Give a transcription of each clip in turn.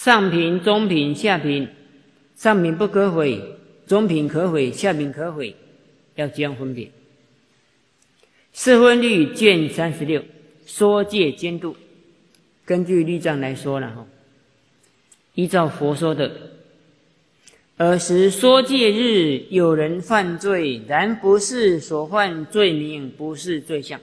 上品、中品、下品，上品不可毁，中品可毁，下品可毁，要这样分别。释分律卷36，说戒监督，根据律藏来说了，依照佛说的，尔时说戒日，有人犯罪，然不是所犯罪名，不是罪相。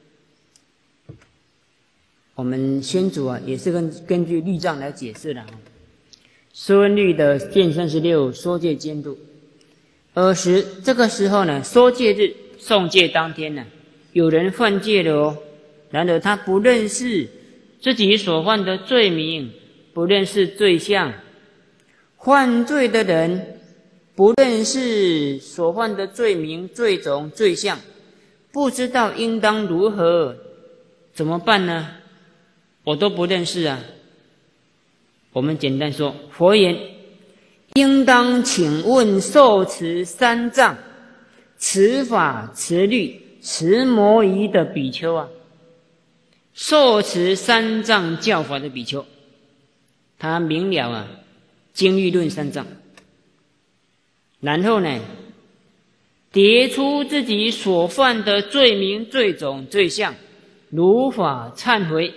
我们先祖也是根据律藏来解释的。释分律的卷36说戒监督，尔时这个时候呢，说戒日诵戒当天呢，有人犯戒了哦，然而他不认识自己所犯的罪名，不认识罪相。犯罪的人不认识所犯的罪名、罪种、罪相，不知道应当如何，怎么办呢？我都不认识啊。我们简单说，佛言：应当请问受持三藏、持法、持律、持摩仪的比丘啊，受持三藏教法的比丘，他明了啊经律论三藏，然后呢，叠出自己所犯的罪名、罪种、罪相，如法忏悔。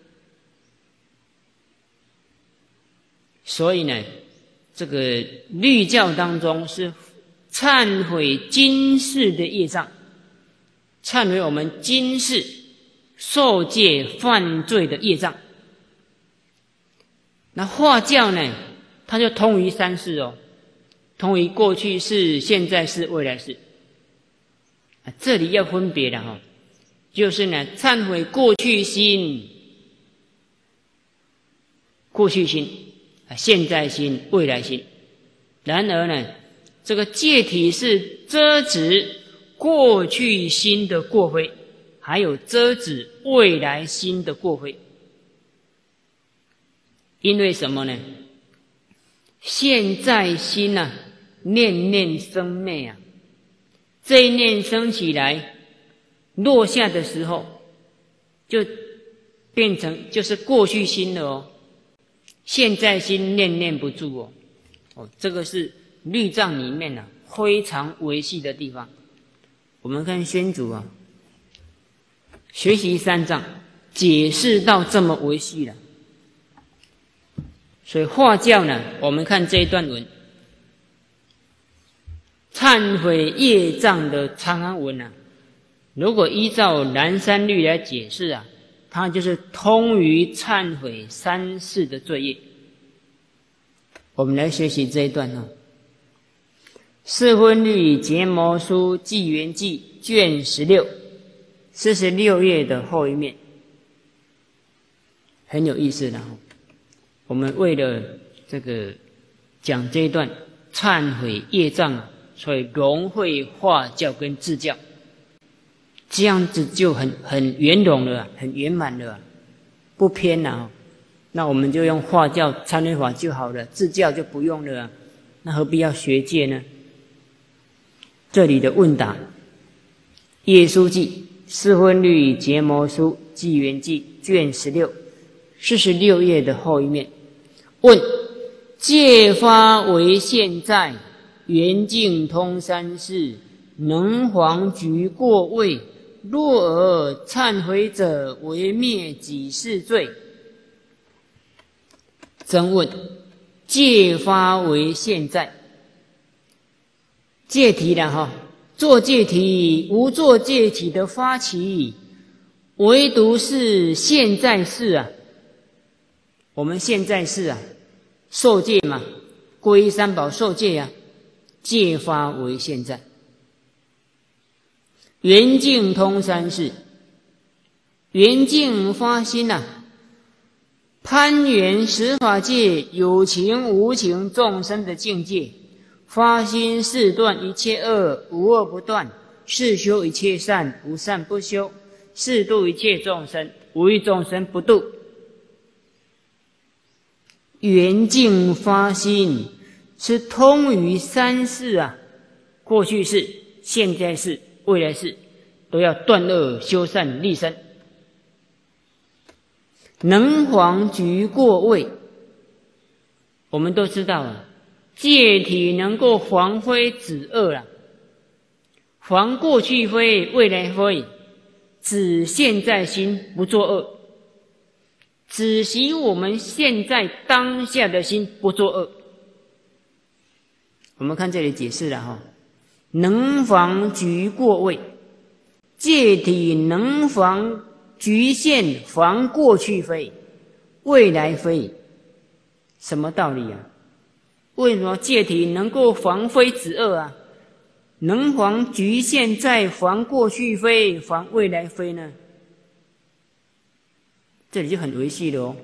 所以呢，这个律教当中是忏悔今世的业障，忏悔我们今世受戒犯罪的业障。那化教呢，它就通于三世哦，通于过去世、现在世、未来世。这里要分别的哈，就是呢，忏悔过去心、现在心、未来心。然而呢，这个戒体是遮止过去心的过非，还有遮止未来心的过非。因为什么呢？现在心啊，念念生灭啊，这一念生起来，落下的时候，就变成就是过去心了哦。现在心念念不住哦，这个是律藏里面啊非常微细的地方。我们看宣祖啊，学习三藏，解释到这么微细了。所以化教呢，我们看这一段文，忏悔业障的长行文啊，如果依照南山律来解释啊，它就是通于忏悔三世的罪业。我们来学习这一段释分律结摩书纪元记卷16 46页的后一面，很有意思的我们为了这个讲这一段忏悔业障啊，所以融会化教跟自教，这样子就很圆融了，很圆满了，不偏了那我们就用化教忏悔法就好了，自教就不用了那何必要学戒呢？这里的问答，业书记释分律结摩书纪元记卷16 46页的后一面，问：戒发为现在，圆净通三世，能黄橘过位，若尔忏悔者，为灭几世罪？真问：戒发为现在，戒体了做戒体无做戒体的发起，唯独是现在世啊。我们现在世啊，受戒嘛，皈依三宝受戒啊，戒发为现在，圆净通三世，圆净发心啊，攀缘十法界有情无情众生的境界，发心誓断一切恶，无恶不断；誓修一切善，无善不修；誓度一切众生，无一众生不度。圆净发心是通于三世啊，过去世、现在世、未来世，都要断恶修善立身。能黄橘过位， 我们都知道啊，戒体能够防非止恶啊，防过去非、未来非，止现在心不作恶，止息我们现在当下的心不作恶。我们看这里解释了哈，能防局过位，戒体能防局限防过去非、未来非。什么道理啊？为什么戒体能够防非止恶啊？能防局限在防过去非、防未来非呢？这里就很维系了哦。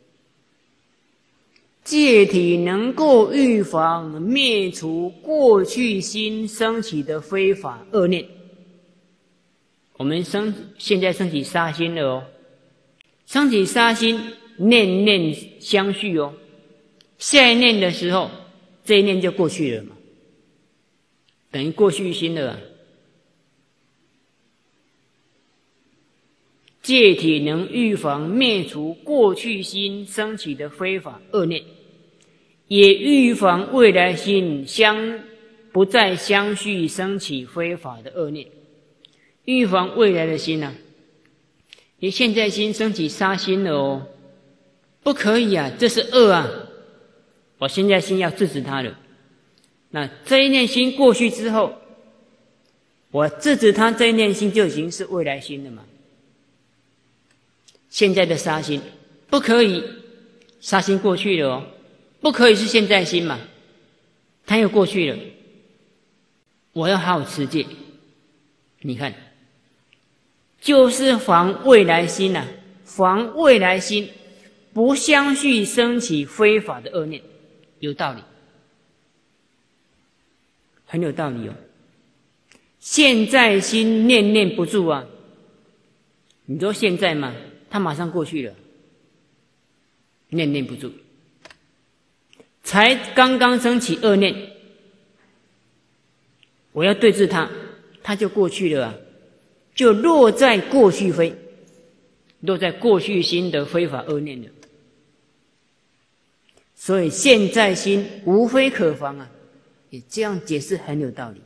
戒体能够预防灭除过去心升起的非法恶念。我们现在升起杀心了哦，升起杀心，念念相续哦。下一念的时候，这一念就过去了嘛，等于过去心了啊。戒体能预防灭除过去心升起的非法恶念，也预防未来心不再相续升起非法的恶念。预防未来的心啊，你现在心升起杀心了哦，不可以啊，这是恶啊，我现在心要制止它了。那这一念心过去之后，我制止它，这一念心就已经是未来心了嘛。现在的杀心不可以，杀心过去了哦，不可以是现在心嘛，它又过去了，我要好好持戒。你看，就是防未来心啊，防未来心不相续升起非法的恶念，有道理，很有道理哦。现在心念念不住啊，你说现在嘛，它马上过去了，念念不住，才刚刚升起恶念，我要对治它，它就过去了啊，就落在过去非，落在过去心的非法恶念了。所以现在心无非可防啊，也这样解释很有道理。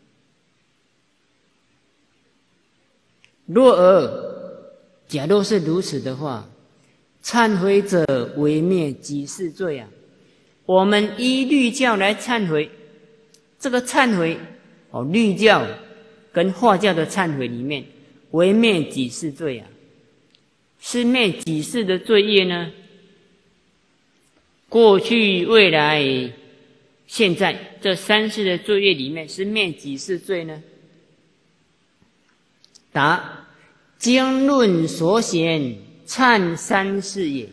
假若是如此的话，忏悔者为灭几世罪啊！我们依律教来忏悔，这个忏悔律教跟化教的忏悔里面，为灭几世罪啊？是灭几世的罪业呢？过去、未来、现在这三世的罪业里面，是灭几世罪呢？答：经论所显，忏三世也。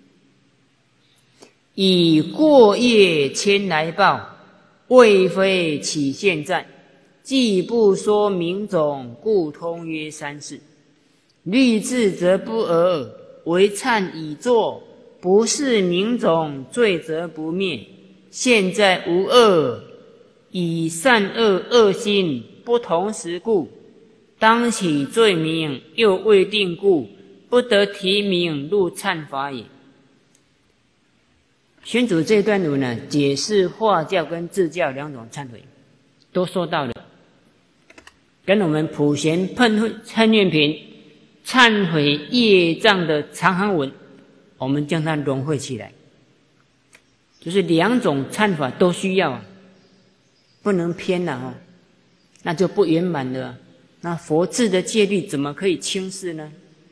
以过业迁来报，未非起现在，既不说明种，故通约三世。律治则不讹，为忏已作，不是明种，罪则不灭。现在无恶，以善恶恶心不同时故，当起罪名，又未定故，不得提名入忏法也。宣主这段文呢，解释化教跟自教两种忏悔，都说到了，跟我们普贤恨愿品忏悔业障的长行文，我们将它融汇起来，就是两种忏法都需要啊，不能偏了啊，那就不圆满了啊。那佛制的戒律怎么可以轻视呢？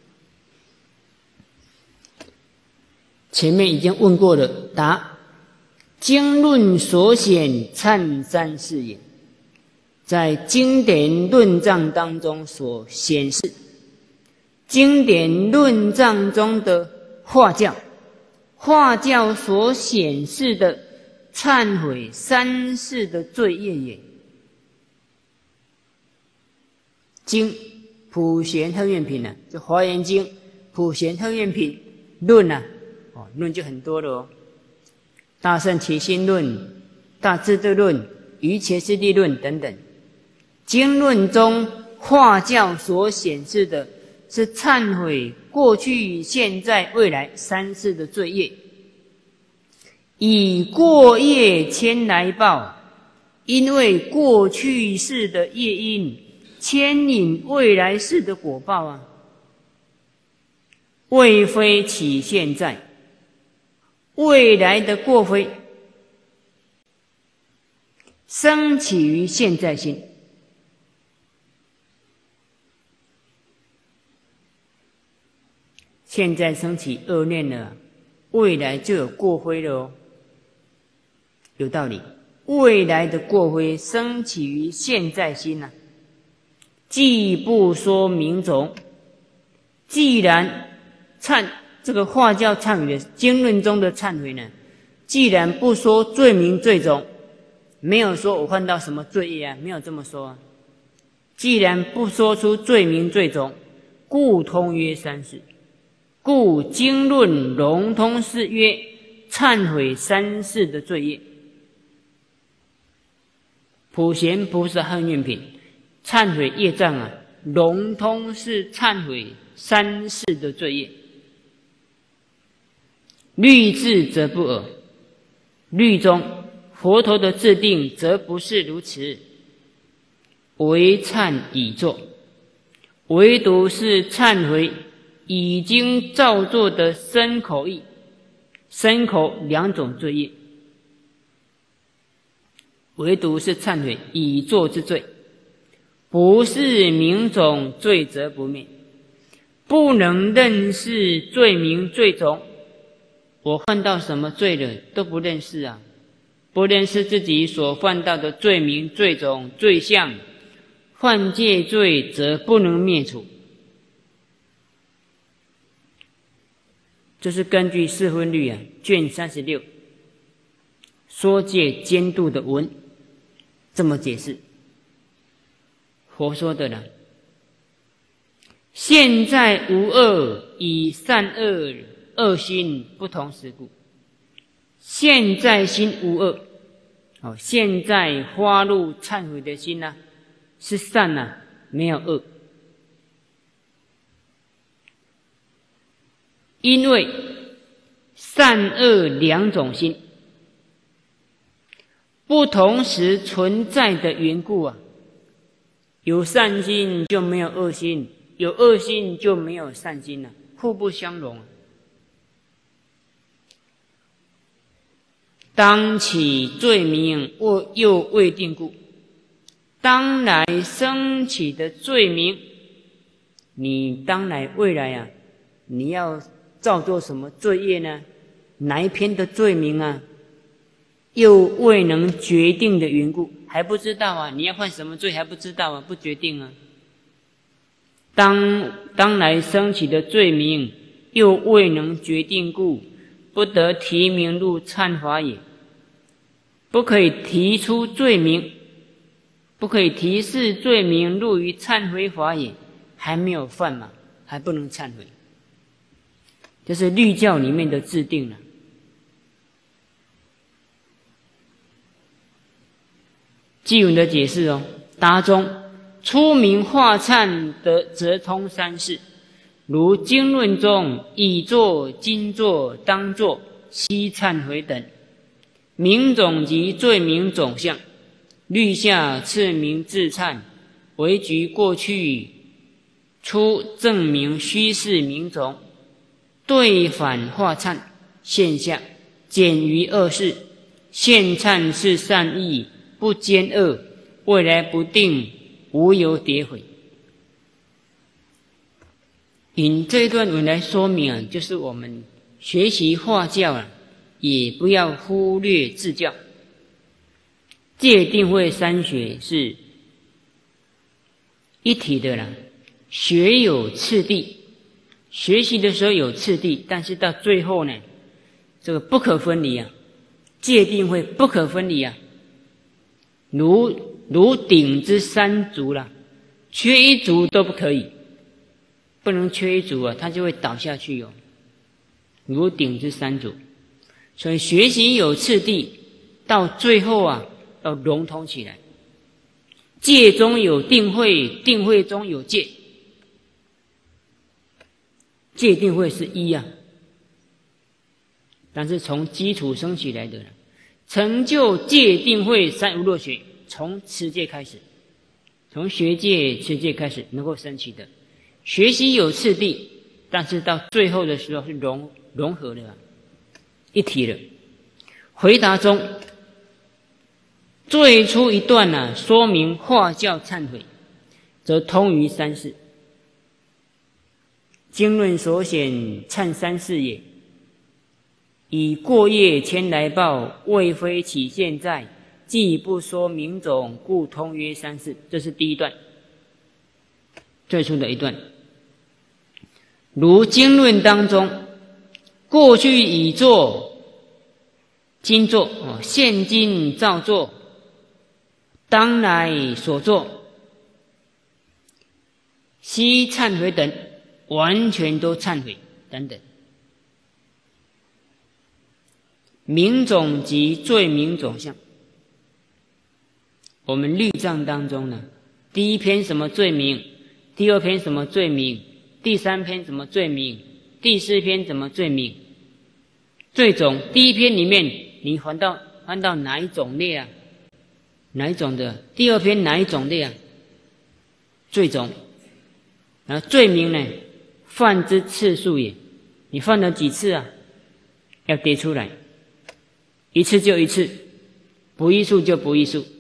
前面已经问过了，答：经论所显，忏三世也。在经典论藏当中所显示，经典论藏中的化教所显示的忏悔三世的罪业也。经普贤恨愿品就华严经、普贤恨愿品论论就很多了哦。大乘起信论、大智度论、瑜伽师地论等等，经论中化教所显示的是忏悔过去、现在、未来三世的罪业， 以过业牵来报，因为过去世的业因牵引未来世的果报啊，未非起现在，未来的过非生起于现在心。现在生起恶念了，未来就有过非了哦，有道理。未来的过非生起于现在心啊，既不说明种，既然这个话叫忏悔的经论中的忏悔呢，既然不说罪名罪种，没有说我犯到什么罪业啊，没有这么说啊。既然不说出罪名罪种，故通约三世，故经论笼通是曰忏悔三世的罪业。普贤菩萨行愿品忏悔业障啊，笼通是忏悔三世的罪业。律制则不尔，律中佛陀的制定则不是如此，为忏已作，唯独是忏悔已经造作的身口意，身口两种罪业，唯独是忏悔已作之罪，不是名种罪则不灭，不能认识罪名罪种。我犯到什么罪了都不认识啊，不认识自己所犯到的罪名罪种罪相，犯戒罪则不能灭除。这是根据四分律啊卷36说戒监督的文这么解释。佛说的呢，现在无恶，以善恶二心不同时故。现在心无恶，现在发入忏悔的心啊，是善啊，没有恶。因为善恶两种心不同时存在的缘故啊，有善心就没有恶心，有恶心就没有善心了，互不相容啊。当起罪名又未定故，当来生起的罪名，你当来未来啊，你要造作什么罪业呢？哪一篇的罪名啊？又未能决定的缘故，还不知道啊！你要犯什么罪还不知道啊，不决定啊。当来生起的罪名又未能决定故，不得提名入忏法也。不可以提出罪名，不可以提示罪名入于忏悔法也，还没有犯嘛，还不能忏悔。这是律教里面的制定了。偈文的解释哦，答中出名化忏的则通三世，如经论中已作、今作、当作、悉忏悔等。名种及罪名种相，律下次名自忏，为局过去出证明虚实名种，对反化忏现象，简于二世。现忏是善意，不兼恶，未来不定，无有跌毁。引这段文来说明啊，就是我们学习化教啊，也不要忽略自教。戒定慧三学是一体的啦，学有次第，学习的时候有次第，但是到最后呢，这个不可分离啊，戒定慧不可分离啊，如鼎之三足啦，缺一足都不可以，不能缺一足啊，它就会倒下去哦。如鼎之三足。所以学习有次第，到最后啊，要融通起来。戒中有定慧，定慧中有戒，戒定慧是一啊。 但是从基础升起来的了。成就戒定慧三无漏学，从持戒开始，从学戒持戒开始能够升起的。学习有次第，但是到最后的时候是融合了，一体了。回答中最初一段说明化教忏悔，则通于三世。经论所显忏三世也，以过业迁来报，未非起现在，既不说明种，故通约三世。这是第一段，最初的一段。如经论当中，过去已作，今作，现今造作，当来所作，悉忏悔等，完全都忏悔等等。名种及罪名种相，我们律藏当中呢，第一篇什么罪名，第二篇什么罪名，第三篇什么罪名，第四篇什么罪名，罪种第一篇里面你翻到哪一种类啊？哪一种的？第二篇哪一种类啊？罪种。然后罪名呢，犯之次数也，你犯了几次啊？要叠出来，一次就一次，不异数就不异数。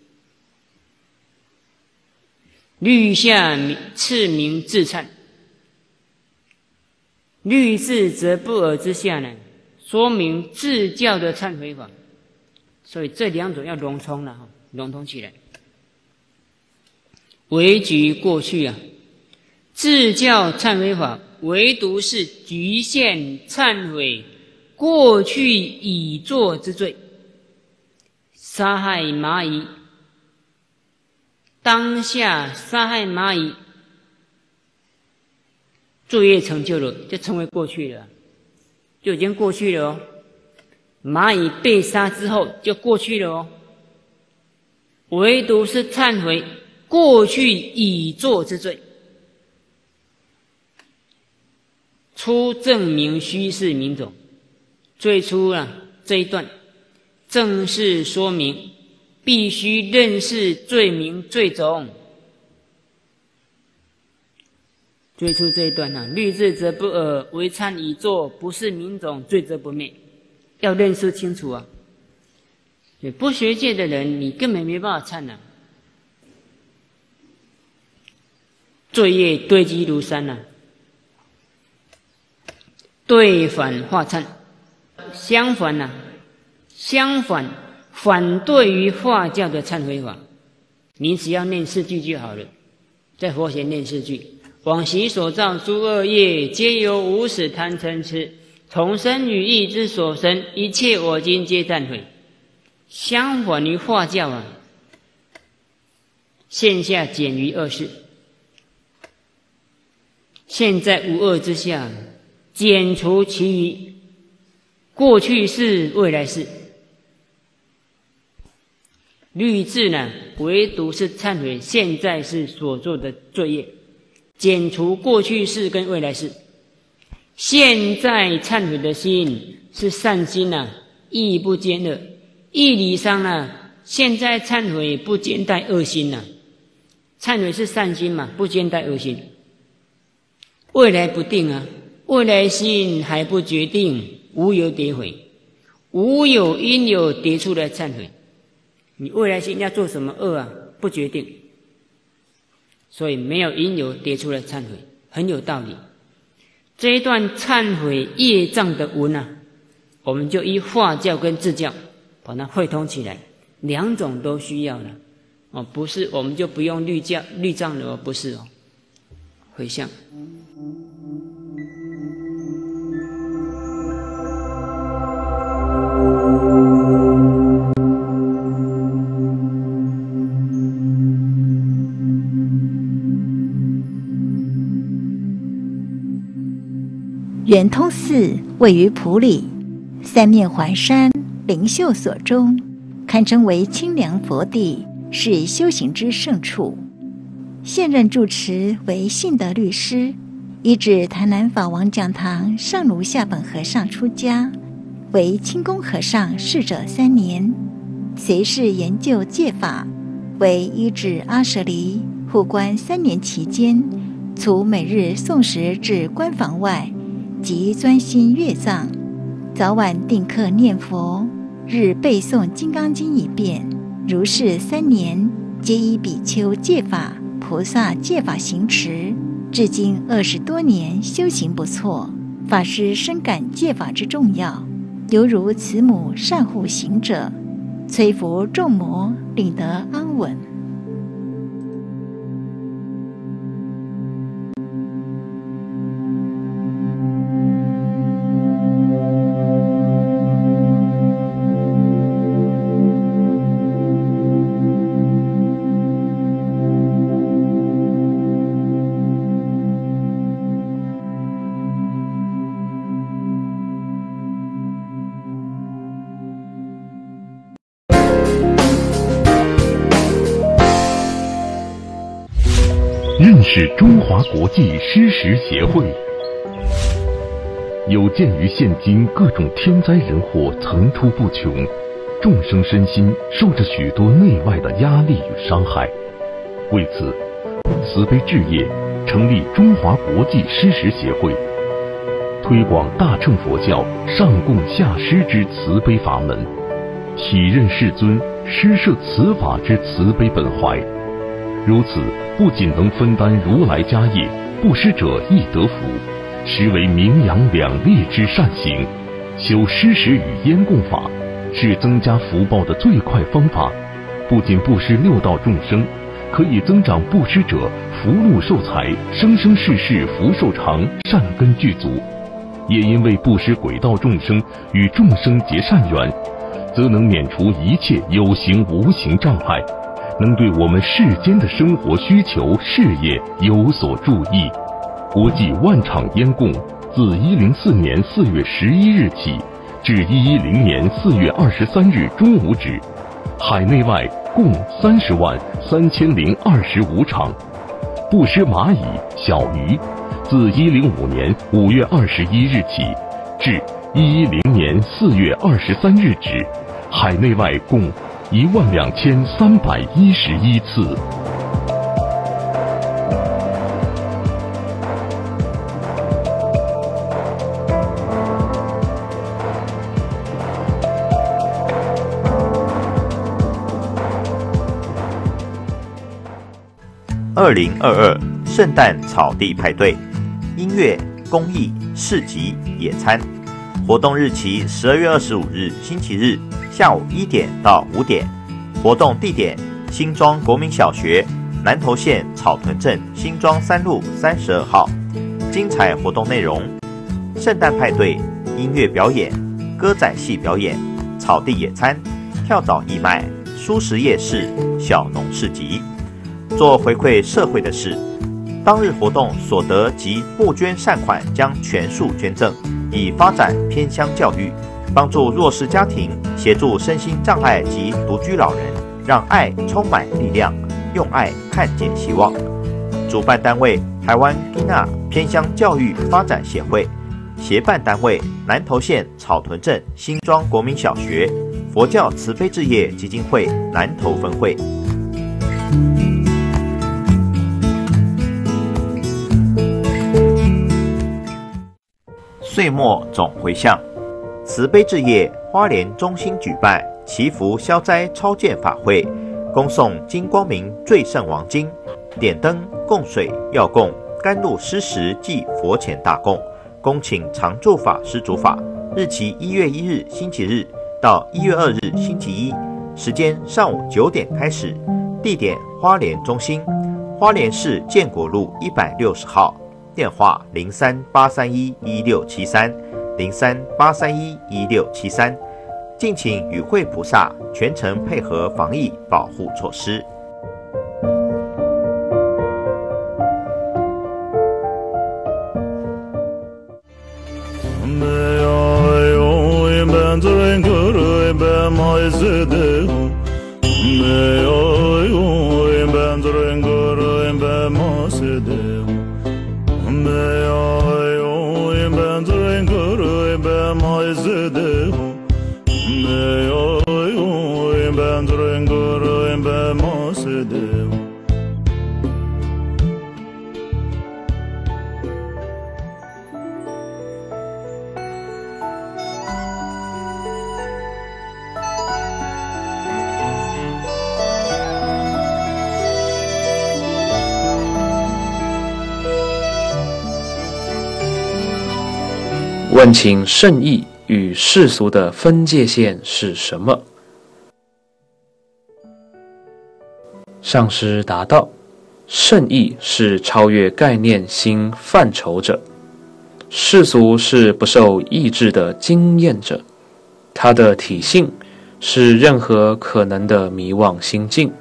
律下次名自忏，律字则不尔之下呢，说明自教的忏悔法。所以这两种要融通了，融通起来。唯局过去啊，自教忏悔法唯独是局限忏悔过去已作之罪，杀害蚂蚁，当下杀害蚂蚁，作业成就了，就成为过去了，就已经过去了哦。蚂蚁被杀之后就过去了哦。唯独是忏悔过去已作之罪，初证明虚实名种。最初这一段正式说明必须认识罪名罪种。最初这一段律字则不尔，为忏已作，不是名种，罪则不灭。要认识清楚啊！对不学戒的人，你根本没办法忏啊，罪业堆积如山啊，对反化忏。相反，反对于化教的忏悔法，你只要念4句就好了。在佛前念4句：往昔所造诸恶业，皆由无始贪嗔痴，从身语意之所生，一切我今皆忏悔。相反于化教现下减于2世，现在无恶之下，减除其余过去世未来世。律字唯独是忏悔现在世所做的罪业，减除过去世跟未来世。现在忏悔的心是善心义不兼恶。义理上现在忏悔不兼带恶心忏悔是善心嘛，不兼带恶心。未来不定未来心还不决定，无有迭悔，无有因有迭出来忏悔。你未来心要做什么恶不决定，所以没有因有迭出来忏悔，很有道理。这一段忏悔业障的文我们就依化教跟自教把它汇通起来，两种都需要了不是我们就不用律藏了不是回向。 圆通寺位于埔里，三面环山，灵秀所中，堪称为清凉佛地，是修行之胜处。现任住持为信德律师，依止台南法王讲堂上卢下本和尚出家， 为清宫和尚侍者3年，随侍研究戒法，为依止阿舍离，护官3年期间，除每日诵食至官房外，即专心阅藏，早晚定课念佛，日背诵《金刚经》1遍，如是3年，皆依比丘戒法、菩萨戒法行持，至今20多年，修行不错。法师深感戒法之重要，犹如慈母善护行者，摧伏众魔，令得安稳。 认识中华国际施食协会。有鉴于现今各种天灾人祸层出不穷，众生身心受着许多内外的压力与伤害，为此，慈悲置业成立中华国际施食协会，推广大乘佛教上供下施之慈悲法门，体认世尊施设此法之慈悲本怀。如此，不仅能分担如来家业，布施者亦得福，实为名扬两利之善行。修施食与烟供法，是增加福报的最快方法。不仅布施六道众生，可以增长布施者福禄寿财，生生世世福寿长，善根具足。也因为布施轨道众生与众生结善缘，则能免除一切有形无形障碍，能对我们世间的生活需求、事业有所助益。国际万场烟供自104年4月11日起至110年4月23日中午止，海内外共303025场。布施蚂蚁、小鱼，自105年5月21日起至110年4月23日止，海内外共12311次。 2022圣诞草地派对，音乐、公益、市集、野餐。活动日期12月25日星期日下午1点到5点。活动地点：新庄国民小学，南投县草屯镇新庄3路32号。精彩活动内容：圣诞派对、音乐表演、歌仔戏表演、草地野餐、跳蚤义卖、蔬食夜市、小农市集。做回馈社会的事，当日活动所得及募捐善款将全数捐赠，以发展偏乡教育，帮助弱势家庭，协助身心障碍及独居老人，让爱充满力量，用爱看见希望。主办单位台湾吉纳偏乡教育发展协会，协办单位南投县草屯镇新庄国民小学佛教慈悲置业基金会南投分会。岁末总回向，慈悲置业花莲中心举办祈福消灾超荐法会，恭诵金光明最胜王经，点灯供水药供，甘露施食暨佛前大供，恭请常住法师主法，日期1月1日星期日到1月2日星期一，时间上午9点开始，地点花莲中心，花莲市建国路160号。电话03-831-1673，03-831-1673，敬请与会菩萨全程配合防疫保护措施。 Me 问请圣意与世俗的分界线是什么？上师答道：圣意是超越概念心范畴者，世俗是不受意志的经验者，它的体性是任何可能的迷惘心境。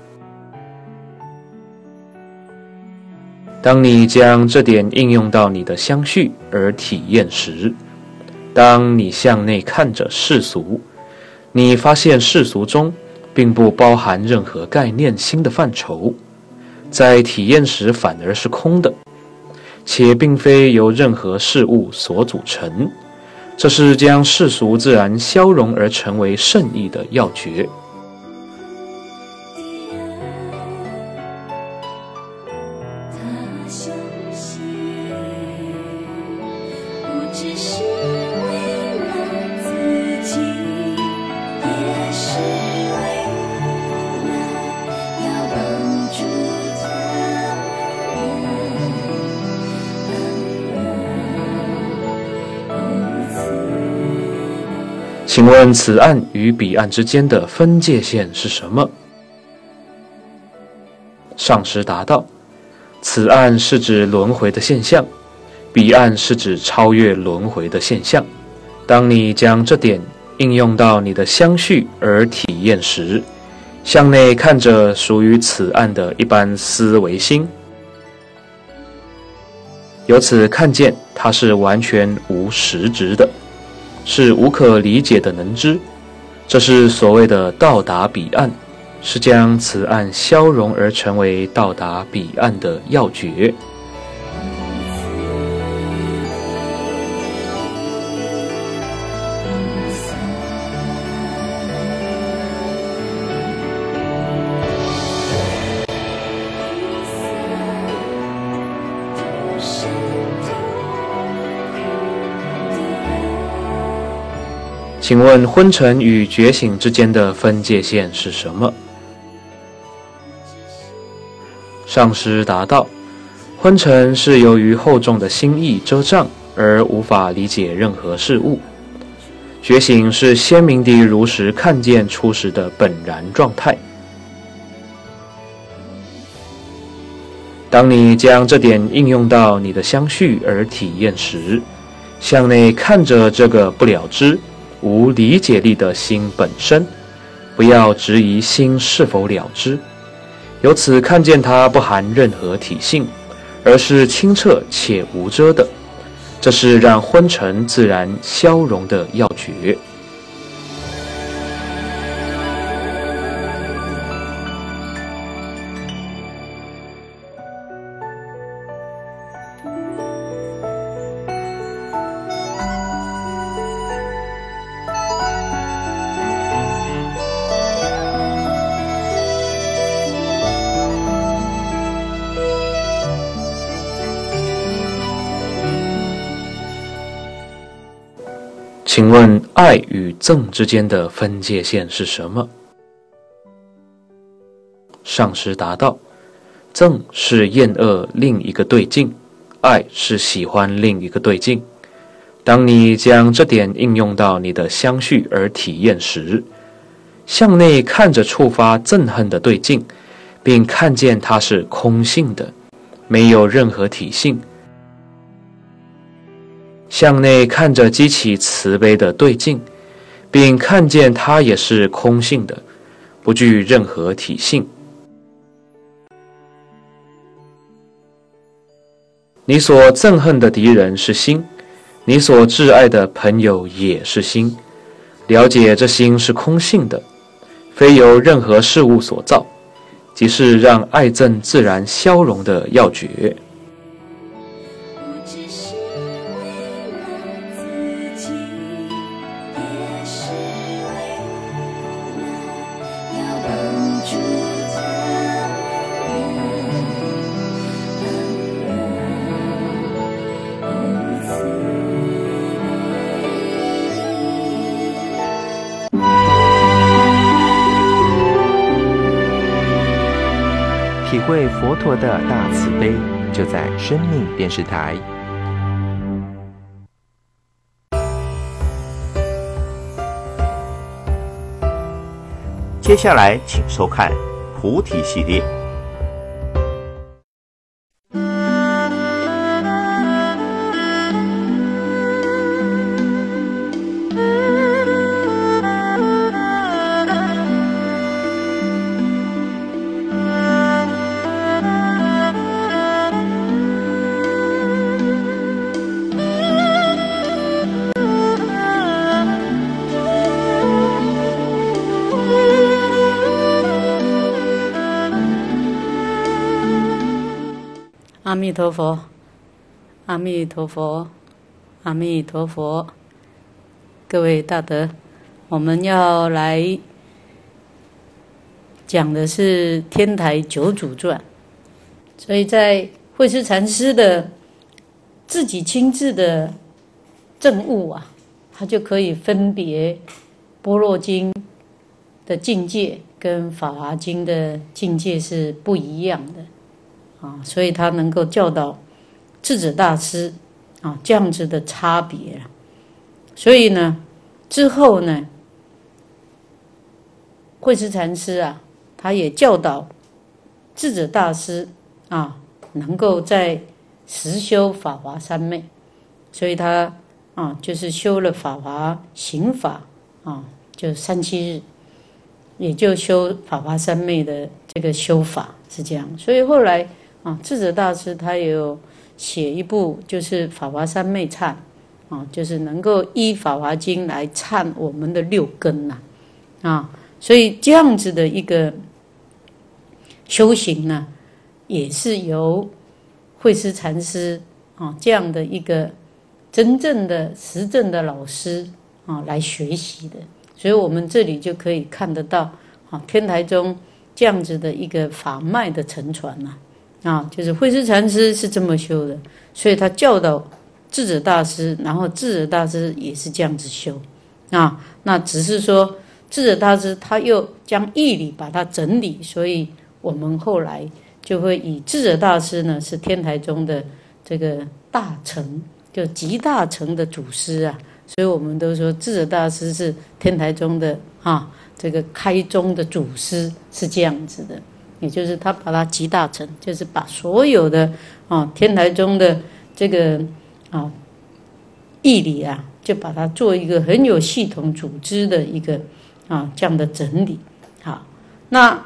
当你将这点应用到你的相续而体验时，当你向内看着世俗，你发现世俗中并不包含任何概念心的范畴，在体验时反而是空的，且并非由任何事物所组成。这是将世俗自然消融而成为圣意的要诀。请问此岸与彼岸之间的分界线是什么？上师答道：此岸是指轮回的现象，彼岸是指超越轮回的现象。当你将这点应用到你的相续而体验时，向内看着属于此岸的一般思维心，由此看见它是完全无实质的，是无可理解的能知。这是所谓的到达彼岸，是将此岸消融而成为到达彼岸的要诀。请问昏沉与觉醒之间的分界线是什么？上师答道：昏沉是由于厚重的心意遮障而无法理解任何事物，觉醒是鲜明地如实看见初时的本然状态。当你将这点应用到你的相续而体验时，向内看着这个不了知无理解力的心本身，不要质疑心是否了知，由此看见它不含任何体性，而是清澈且无遮的。这是让昏沉自然消融的要诀。请问爱与憎之间的分界线是什么？上师答道：憎是厌恶另一个对境，爱是喜欢另一个对境。当你将这点应用到你的相续而体验时，向内看着触发憎恨的对境，并看见它是空性的，没有任何体性。向内看着激起慈悲的对境，并看见它也是空性的，不具任何体性。你所憎恨的敌人是心，你所挚爱的朋友也是心。了解这心是空性的，非由任何事物所造，即是让爱憎自然消融的要诀。 会佛陀的大慈悲，就在生命电视台。 接下来请收看菩提系列。 阿弥陀佛，阿弥陀佛，阿弥陀佛。各位大德，我们要来讲的是天台九祖传。所以在慧思禅师的自己亲自的证悟啊，他就可以分别般若经的境界跟法华经的境界是不一样的。所以他能够教导智者大师这样子的差别。所以呢，之后呢，慧思禅师他也教导智者大师能够在实修法华三昧。所以他就是修了法华行法就37日，也就修法华三昧的这个修法是这样。所以后来智者大师他也有写一部，就是《法华三昧忏》就是能够依《法华经》来忏我们的6根所以这样子的一个修行呢，也是由慧思禅师这样的一个真正的实证的老师来学习的。所以我们这里就可以看得到天台宗这样子的一个法脉的承传就是慧思禅师是这么修的，所以他教导智者大师，然后智者大师也是这样子修那只是说智者大师他又将义理把它整理，所以我们后来就会以智者大师呢是天台宗的这个大成，就集大成的祖师所以我们都说智者大师是天台宗的这个开宗的祖师，是这样子的。也就是他把它集大成，就是把所有的天台宗的这个义理就把它做一个很有系统组织的一个这样的整理。好，那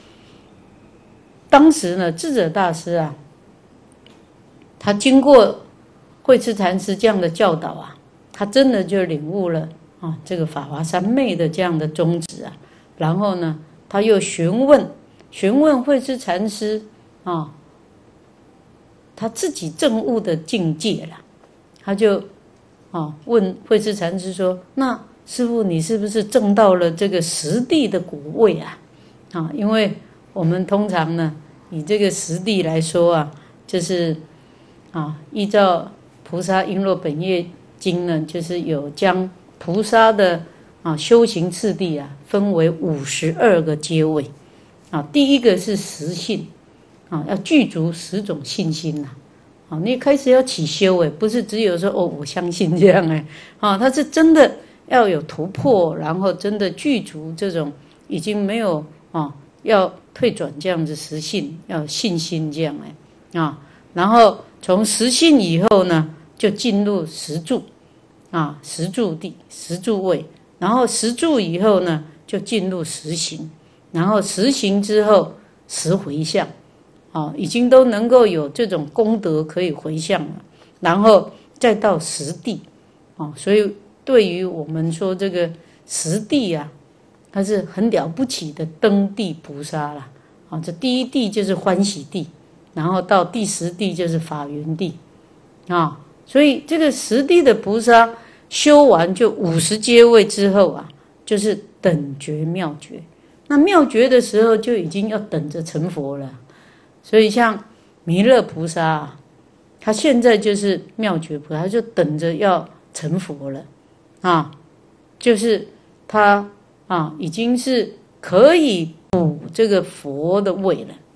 当时呢，智者大师他经过慧思禅师这样的教导他真的就领悟了这个法华三昧的这样的宗旨然后呢，他又询问慧思禅师他自己证悟的境界了。他就问慧思禅师说：“那师父，你是不是证到了这个实地的果位因为我们通常呢，以这个实地来说就是依照菩萨璎珞本业经呢，就是有将菩萨的修行次第分为52个阶位。第一个是实信要具足10种信心你开始要起修不是只有说我相信这样他是真的要有突破，然后真的具足这种已经没有要退转这样子实信，要有信心这样然后从实信以后呢，就进入实住实住地、实住位，然后实住以后呢，就进入实行。然后实行之后实回向已经都能够有这种功德可以回向了，然后再到实地所以对于我们说这个实地它是很了不起的登地菩萨啦这第一地就是欢喜地，然后到第10地就是法缘地所以这个实地的菩萨修完就50阶位之后就是等觉妙觉。那妙觉的时候就已经要等着成佛了。所以像弥勒菩萨他现在就是妙觉菩萨，他就等着要成佛了就是他已经是可以补这个佛的位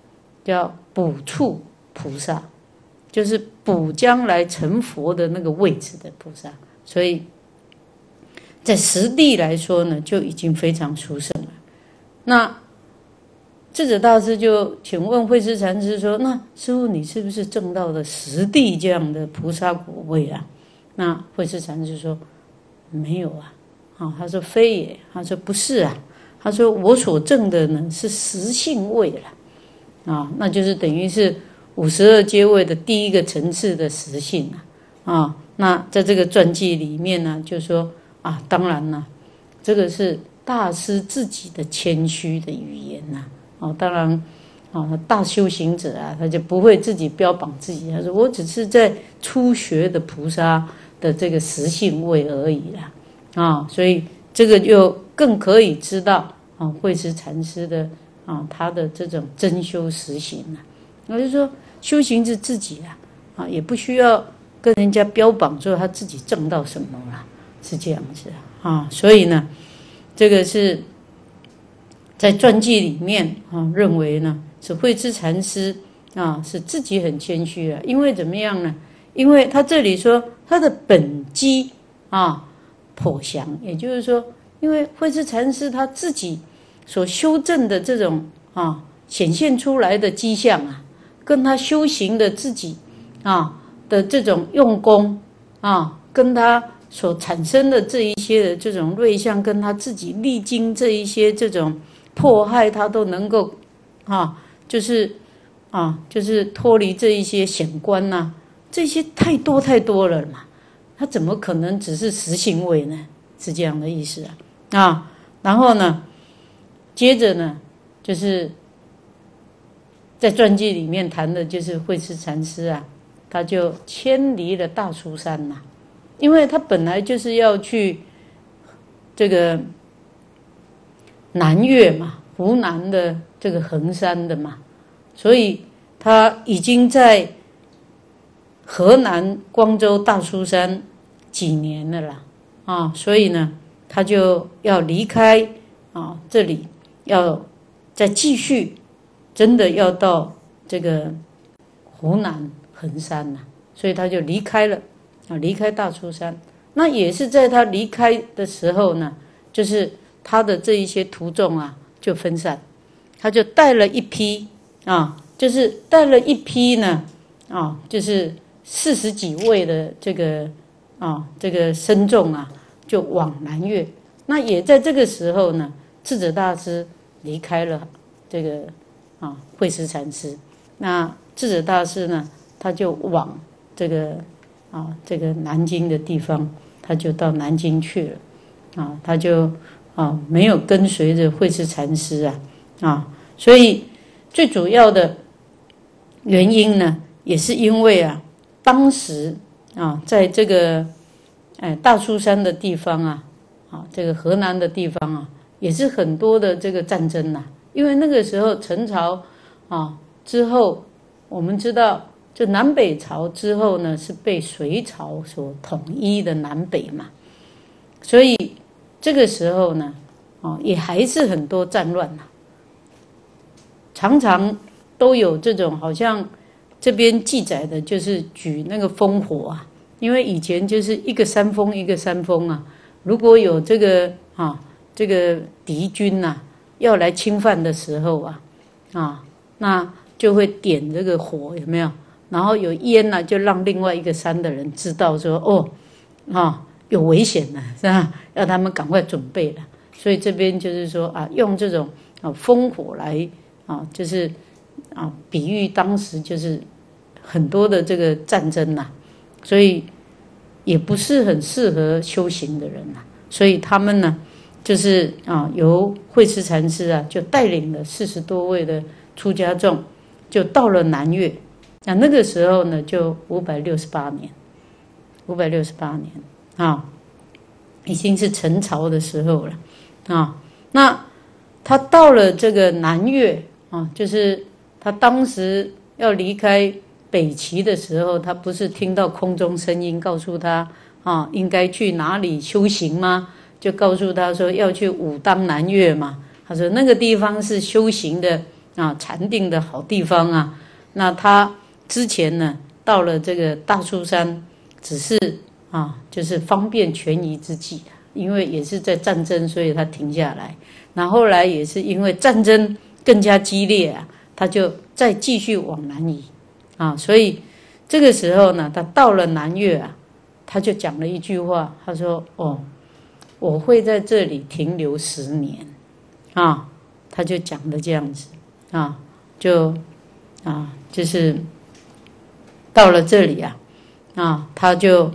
叫补处菩萨，就是补将来成佛的那个位置的菩萨。所以在实地来说呢，就已经非常殊胜了。那智者大师就请问慧思禅师说：“那师父，你是不是证到了实地这样的菩萨果位啊？”那慧思禅师说：“没有啊。”他说：“非也。”他说：“不是啊。”他说：“我所证的呢是实性位了，那就是等于是52阶位的第一个层次的实性啊。那在这个传记里面呢，就说当然了，这个是大师自己的谦虚的语言呐。当然大修行者他就不会自己标榜自己，他说我只是在初学的菩萨的这个实性位而已啦。所以这个就更可以知道慧思禅师的他的这种真修实行我就说修行是自己也不需要跟人家标榜说他自己证到什么啦，是这样子所以呢，这个是在传记里面认为呢，是慧思禅师是自己很谦虚因为怎么样呢？因为他这里说他的本机颇详，也就是说，因为慧思禅师他自己所修正的这种显现出来的迹象跟他修行的自己的这种用功跟他所产生的这一些的这种瑞相，跟他自己历经这一些这种迫害，他都能够就是脱离这一些险关这些太多太多了嘛，他怎么可能只是实性位呢？是这样的意思然后呢，接着呢，就是在传记里面谈的就是慧思禅师他就迁离了大苏山因为他本来就是要去这个南岳嘛，湖南的这个衡山的嘛，所以他已经在河南光州大苏山几年了啦所以呢，他就要离开这里，要再继续，真的要到这个湖南衡山所以他就离开了离开大苏山。那也是在他离开的时候呢，就是他的这一些徒众就分散，他就带了一批就是带了一批呢就是40几位的这个僧众就往南岳。那也在这个时候呢，智者大师离开了这个慧思禅师。那智者大师呢，他就往这个南京的地方，他就到南京去了他就没有跟随着慧思禅师所以最主要的原因呢，也是因为当时在这个大苏山的地方这个河南的地方也是很多的这个战争因为那个时候陈朝之后，我们知道就南北朝之后呢，是被隋朝所统一的南北嘛，所以这个时候呢也还是很多战乱常常都有这种，好像这边记载的就是举那个烽火因为以前就是一个山峰一个山峰如果有这个这个敌军要来侵犯的时候那就会点这个火，有没有？然后有烟就让另外一个山的人知道说有危险了，是吧？要他们赶快准备了。所以这边就是说用这种烽火来就是比喻当时就是很多的这个战争所以也不是很适合修行的人所以他们呢，就是由慧思禅师就带领了40多位的出家众，就到了南岳。那个时候呢，就568年已经是陈朝的时候了那他到了这个南岳就是他当时要离开北齐的时候，他不是听到空中声音告诉他应该去哪里修行吗？就告诉他说要去武当南岳嘛。他说那个地方是修行的禅定的好地方啊。那他之前呢，到了这个大苏山，只是就是方便权宜之计，因为也是在战争，所以他停下来。那后来也是因为战争更加激烈啊，他就再继续往南移所以这个时候呢，他到了南岳啊，他就讲了一句话，他说：“我会在这里停留10年他就讲了这样子就是到了这里他就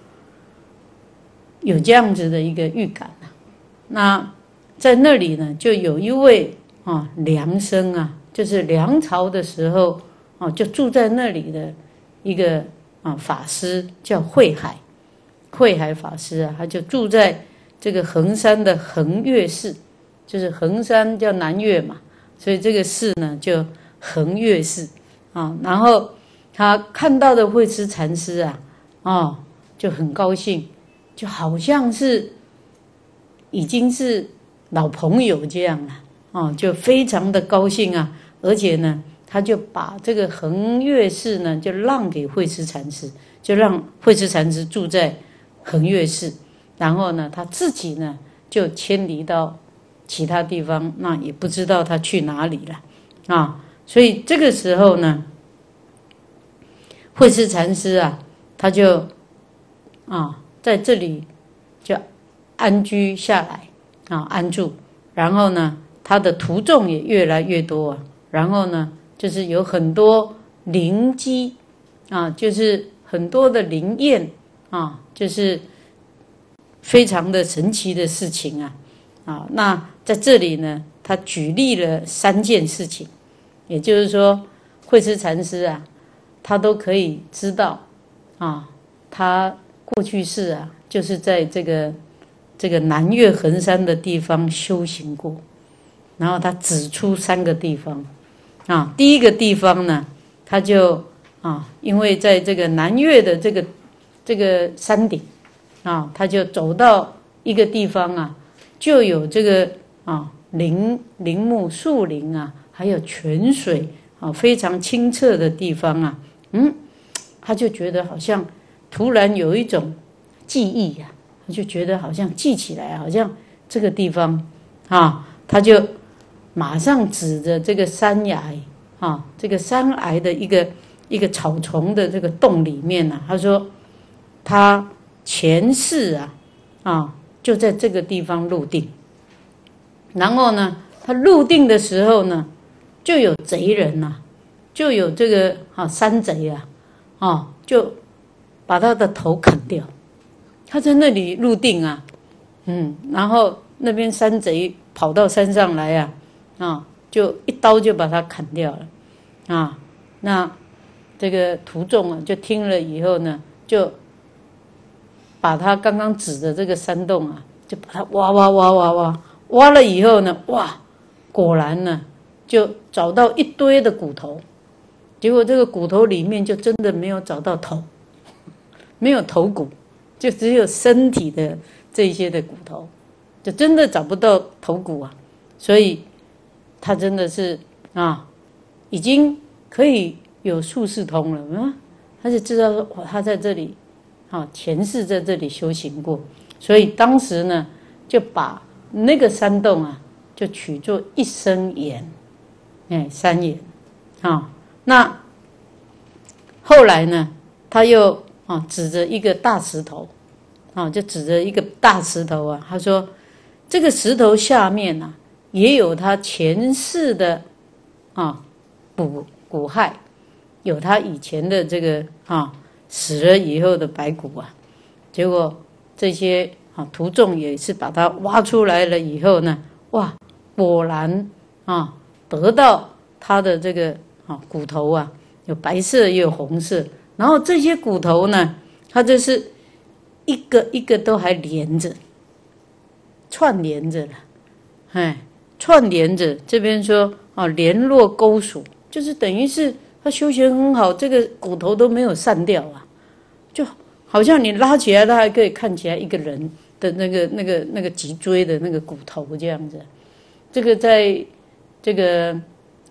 有这样子的一个预感那在那里呢，就有一位梁生就是梁朝的时候就住在那里的一个法师叫慧海法师他就住在这个衡山的衡岳寺，就是衡山叫南岳嘛，所以这个寺呢就衡岳寺然后他看到的慧痴禅师就很高兴，就好像是已经是老朋友这样了就非常的高兴而且呢，他就把这个衡岳寺呢就让给慧痴禅师，就让慧痴禅师住在衡岳寺，然后呢，他自己呢就迁离到其他地方，那也不知道他去哪里了所以这个时候呢，慧痴禅师他就在这里就安居下来安住，然后呢，他的徒众也越来越多然后呢，就是有很多灵机就是很多的灵验就是非常的神奇的事情那在这里呢，他举例了3件事情，也就是说，慧痴禅师他都可以知道他过去世就是在这个南岳衡山的地方修行过，然后他指出3个地方第一个地方呢，他就因为在这个南岳的这个山顶他就走到一个地方就有这个林木树林还有泉水非常清澈的地方他就觉得好像突然有一种记忆他就觉得好像记起来，好像这个地方他就马上指着这个山崖这个山崖的一个草丛的这个洞里面他说他前世就在这个地方入定，然后呢，他入定的时候呢，就有贼人就有这个山贼就把他的头砍掉。他在那里入定然后那边山贼跑到山上来就一刀就把他砍掉了那这个徒众就听了以后呢，就把他刚刚指的这个山洞就把它挖了以后呢，果然呢就找到一堆的骨头，结果这个骨头里面就真的没有找到头，没有头骨，就只有身体的这些的骨头，就真的找不到头骨所以他真的是已经可以有术士通了他就知道说他在这里前世在这里修行过，所以当时呢就把那个山洞就取作一生岩山岩那后来呢他又指着一个大石头就指着一个大石头他说这个石头下面也有他前世的骨骸，有他以前的这个死了以后的白骨结果这些徒众也是把它挖出来了以后呢，果然得到他的这个骨头有白色也有红色，然后这些骨头呢，它就是一个一个都还连着，串联着了，串联着。这边说联络钩属，就是等于是他修行很好，这个骨头都没有散掉就好像你拉起来，它还可以看起来一个人的那个脊椎的那个骨头这样子。这个在这个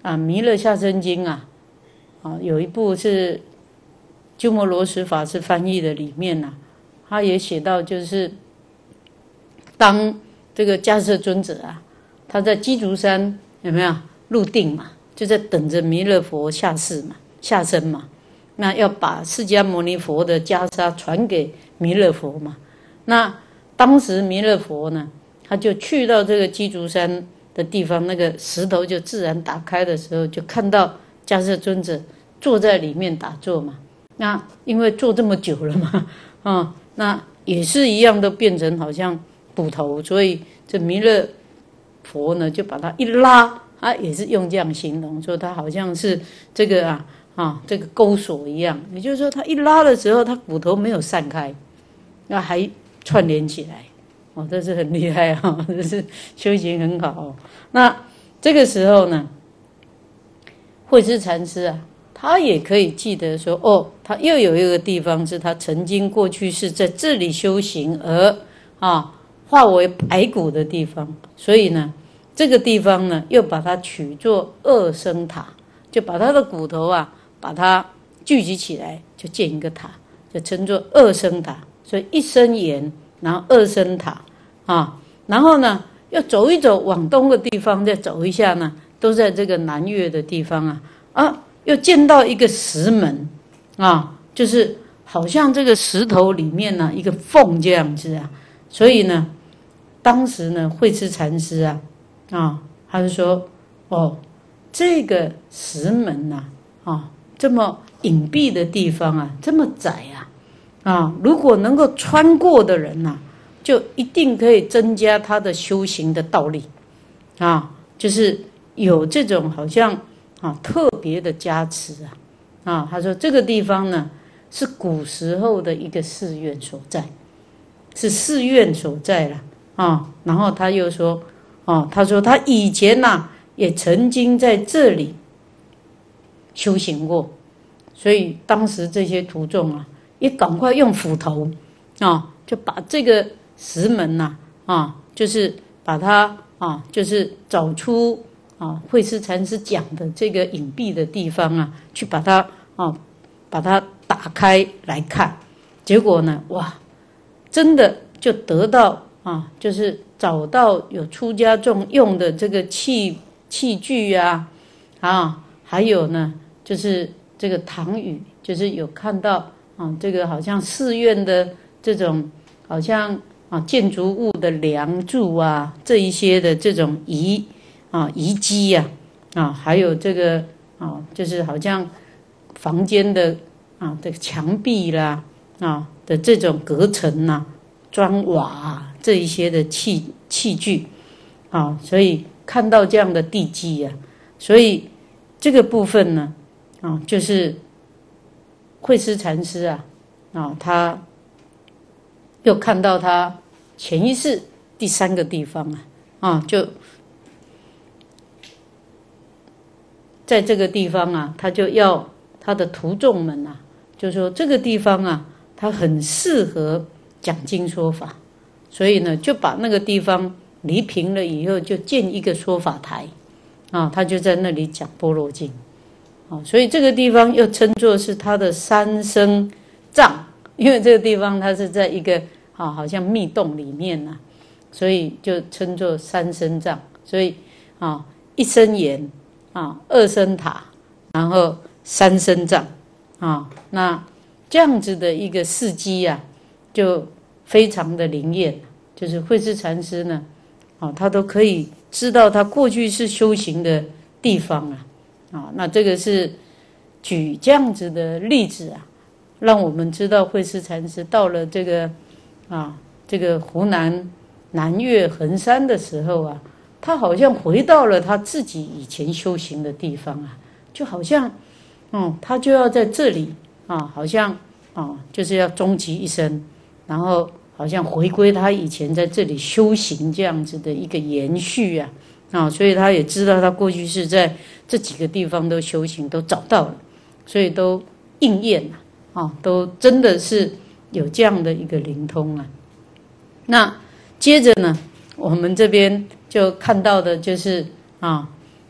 弥勒下生经有一部是鸠摩罗什法师翻译的，里面他也写到，就是当这个迦叶尊者他在鸡足山有没有入定嘛，就在等着弥勒佛下生嘛，那要把释迦牟尼佛的袈裟传给弥勒佛嘛。那当时弥勒佛呢，他就去到这个鸡足山的地方，那个石头就自然打开的时候，就看到迦叶尊者坐在里面打坐嘛。那因为坐这么久了嘛，那也是一样，都变成好像骨头，所以这弥勒佛呢就把它一拉，也是用这样形容，说它好像是这个这个钩索一样，也就是说，它一拉的时候，它骨头没有散开，那还串联起来，这是很厉害这是修行很好那这个时候呢，慧思禅师他也可以记得说，他又有一个地方是他曾经过去是在这里修行而化为白骨的地方，所以呢，这个地方呢又把它取作二生塔，就把他的骨头把它聚集起来，就建一个塔，就称作二生塔。所以一生岩，然后二生塔然后呢又走一走，往东的地方再走一下呢，都在这个南岳的地方又见到一个石门就是好像这个石头里面一个缝这样子所以呢，当时呢慧思禅师他就说，这个石门这么隐蔽的地方这么窄如果能够穿过的人就一定可以增加他的修行的道力就是有这种好像特别的加持他说这个地方呢是古时候的一个寺院所在，是寺院所在了然后他又说他说他以前也曾经在这里修行过，所以当时这些徒众也赶快用斧头就把这个石门就是把它就是找出慧思禅师讲的这个隐蔽的地方去把它打开来看，结果呢，哇，真的就得到就是找到有出家众用的这个器具还有呢，就是这个唐语，就是有看到这个好像寺院的这种好像建筑物的梁柱这一些的这种遗迹还有这个就是好像房间的这个墙壁啦的这种隔层砖瓦这一些的器具所以看到这样的地基所以这个部分呢就是慧思禅师他又看到他前一世第三个地方就在这个地方他就要他的徒众们就说这个地方他很适合讲经说法，所以呢就把那个地方犁平了以后，就建一个说法台他就在那里讲般若经所以这个地方又称作是他的三生藏，因为这个地方它是在一个好像密洞里面所以就称作三生藏。所以一生岩二生塔，然后三生藏那这样子的一个事迹就非常的灵验，就是慧思禅师呢他都可以知道他过去是修行的地方那这个是举这样子的例子让我们知道慧思禅师到了这个湖南南岳衡山的时候他好像回到了他自己以前修行的地方就好像他就要在这里好像就是要终其一生，然后好像回归他以前在这里修行这样子的一个延续所以他也知道他过去是在这几个地方都修行都找到了，所以都应验都真的是有这样的一个灵通那接着呢，我们这边就看到的就是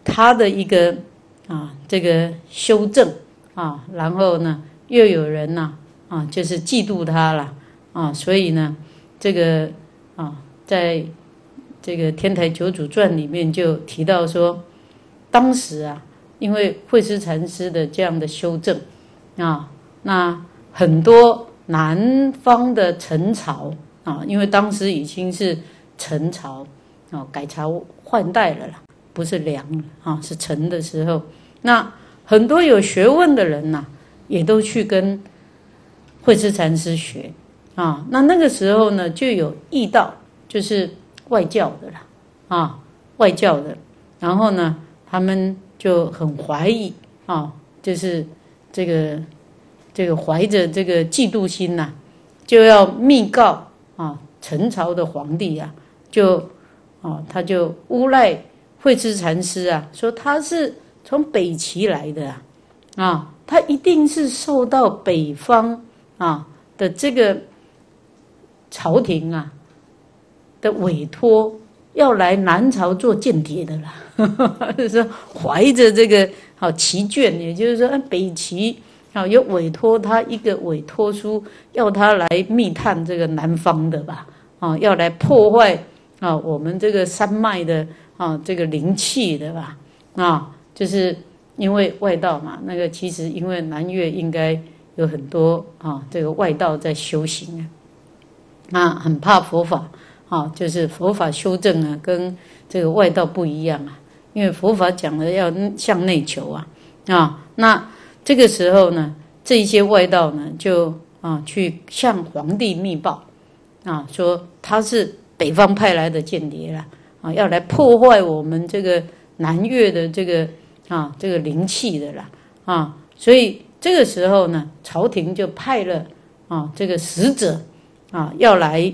他的一个这个修正然后呢又有人就是嫉妒他了所以呢这个在这个《天台九祖传》里面就提到说，当时因为慧思禅师的这样的修正那很多南方的陈朝因为当时已经是陈朝改朝换代了啦，不是梁了是陈的时候，那很多有学问的人也都去跟慧思禅师学那个时候呢就有异道，就是外教的啦外教的，然后呢他们就很怀疑就是这个怀着这个嫉妒心就要密告陈朝的皇帝他就诬赖慧思禅师说他是从北齐来的他一定是受到北方的这个朝廷的委托，要来南朝做间谍的啦。就是说怀着这个齐眷，也就是说北齐有委托他一个委托书，要他来密探这个南方的吧要来破坏我们这个山脉的这个灵气的吧就是因为外道嘛，那个其实因为南岳应该有很多这个外道在修行很怕佛法就是佛法修正跟这个外道不一样因为佛法讲的要向内求那这个时候呢，这一些外道呢就去向皇帝密报说他是北方派来的间谍啦要来破坏我们这个南岳的这个灵气的啦所以这个时候呢，朝廷就派了这个使者要来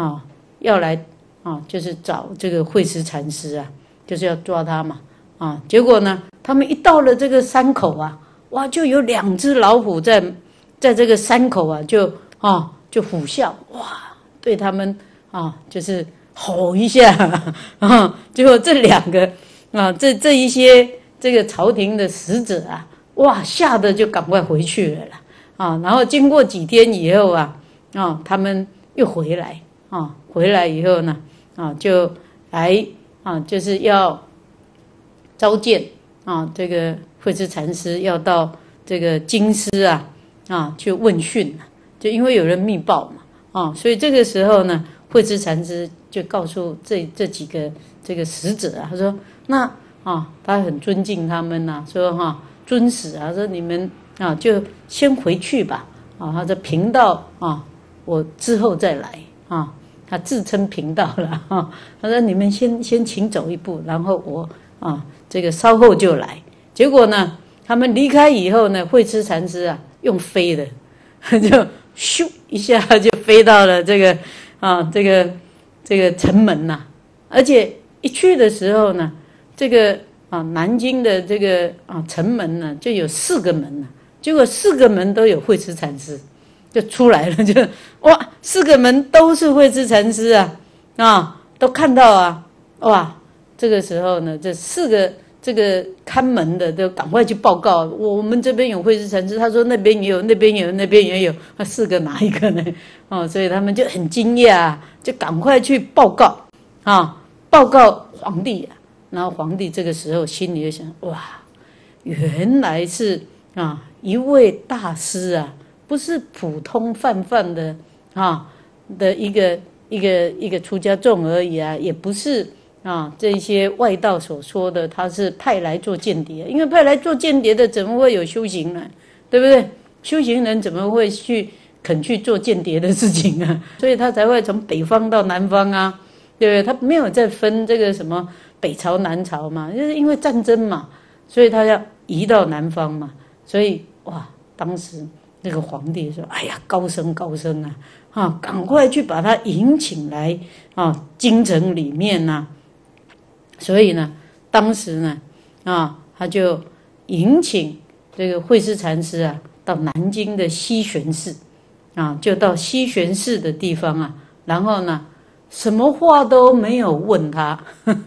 就是找这个慧思禅师就是要抓他嘛结果呢，他们一到了这个山口哇，就有2只老虎在这个山口就虎啸，哇，对他们就是吼一下结果这2个这一些这个朝廷的使者哇，吓得就赶快回去了啦然后经过几天以后他们又回来回来以后呢就来就是要召见这个慧思禅师，要到这个京师去问讯就因为有人密报嘛所以这个时候呢，慧思禅师就告诉这几个这个使者他说那他很尊敬他们说尊使说你们就先回去吧他说贫道我之后再来他自称贫道了他说你们先请走一步，然后我这个稍后就来。结果呢，他们离开以后呢，慧思禅师用飞的，就咻一下就飞到了这个这个城门而且一去的时候呢，这个南京的这个城门呢就有4个门结果4个门都有慧思禅师就出来了，就哇，4个门都是慧思禅师都看到哇，这个时候呢，这4个这个看门的都赶快去报告，我们这边有慧思禅师，他说那边也有，那边也有，那边也有，4个哪一个呢？所以他们就很惊讶就赶快去报告报告皇帝然后皇帝这个时候心里就想，哇，原来是一位大师不是普通泛泛的的一个出家众而已也不是这些外道所说的他是派来做间谍，因为派来做间谍的怎么会有修行呢？对不对？修行人怎么会肯去做间谍的事情所以他才会从北方到南方对不对？他没有再分这个什么北朝南朝嘛，就是因为战争嘛，所以他要移到南方嘛，所以哇，当时那个皇帝说，哎呀，高僧赶快去把他迎请来京城里面所以呢，当时呢他就迎请这个慧思禅师到南京的西玄寺就到西玄寺的地方然后呢，什么话都没有问他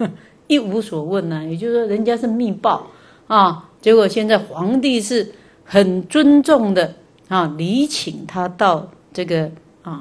一无所问啊，也就是说人家是密报啊，结果现在皇帝是很尊重的啊，礼请他到这个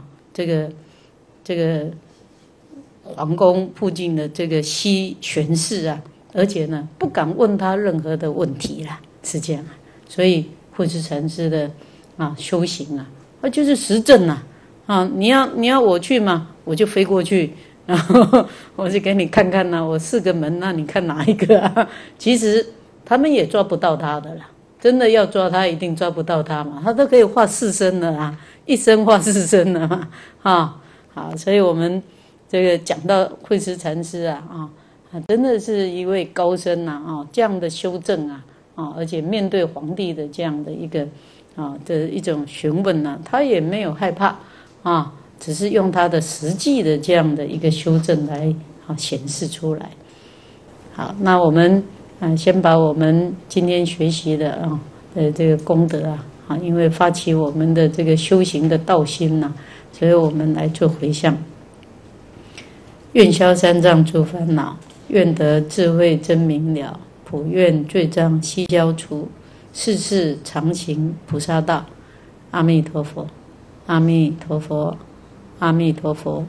皇宫附近的这个西玄寺啊，而且呢不敢问他任何的问题啦，是这样啊。所以慧知禅师的修行啊，就是实证啊，你要我去嘛，我就飞过去，然后我就给你看看我4个门，那你看哪一个啊？其实他们也抓不到他的啦，真的要抓他，一定抓不到他嘛，他都可以化4身了啊，一生化4身了嘛，好，所以我们这个讲到慧知禅师真的是一位高僧这样的修正而且面对皇帝的这样的一个的一种询问他也没有害怕只是用他的实际的这样的一个修正来显示出来。好，那我们先把我们今天学习的这个功德因为发起我们的这个修行的道心所以我们来做回向。愿消三障诸烦恼，愿得智慧真明了，普愿罪障悉消除，世世常行菩萨道。阿弥陀佛，阿弥陀佛，阿弥陀佛。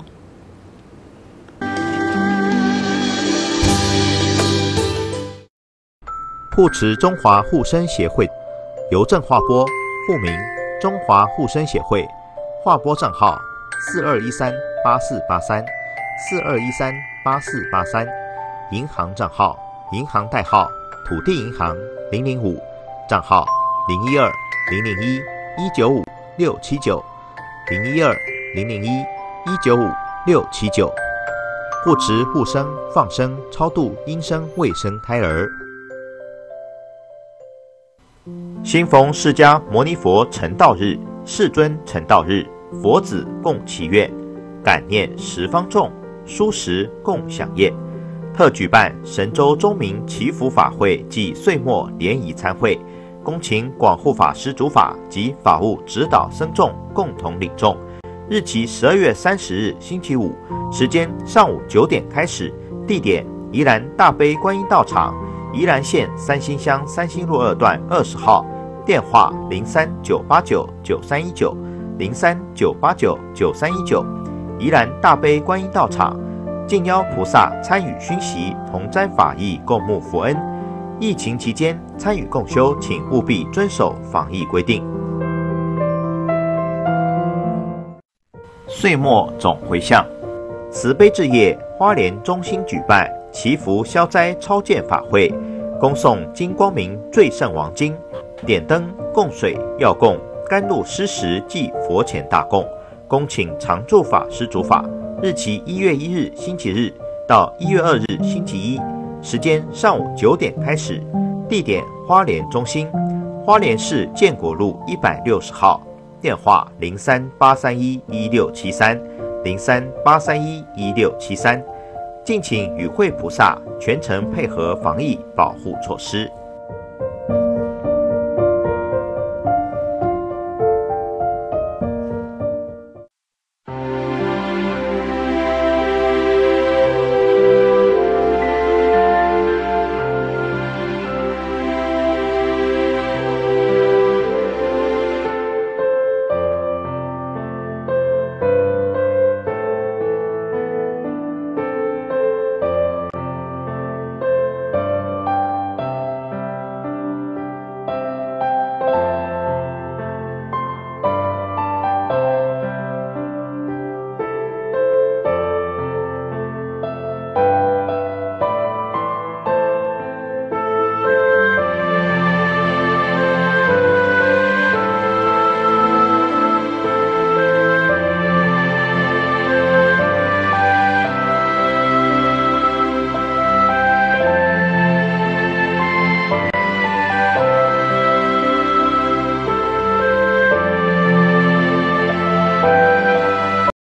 护持中华护生协会邮政划拨，户名中华护生协会，划拨账号42138483，42138483，银行账号，银行代号土地银行005，账号012001195679，012001195679，护持护生放生超度阴生未生胎儿。新逢释迦牟尼佛成道日，世尊成道日，佛子共祈愿，感念十方众，蔬食共享宴。特举办神州中明祈福法会暨岁末联谊参会，恭请广护法师主法及法务指导僧众共同领众。日期12月30日星期五，时间上午9点开始，地点宜兰大悲观音道场，宜兰县三星乡三星路2段20号，电话03-989-9319，03-989-9319。宜兰大悲观音道场，敬邀菩萨参与熏习，同沾法益，共沐佛恩。疫情期间参与共修，请务必遵守防疫规定。岁末总回向，慈悲置业花莲中心举办祈福消灾超荐法会，恭诵金光明最胜王经，点灯供水药供，甘露施食暨佛前大供，恭请常住法师主法。日期1月1日星期日到1月2日星期一，时间上午9点开始，地点花莲中心，花莲市建国路160号，电话03-831-1673，03-831-1673。敬请与会菩萨全程配合防疫保护措施。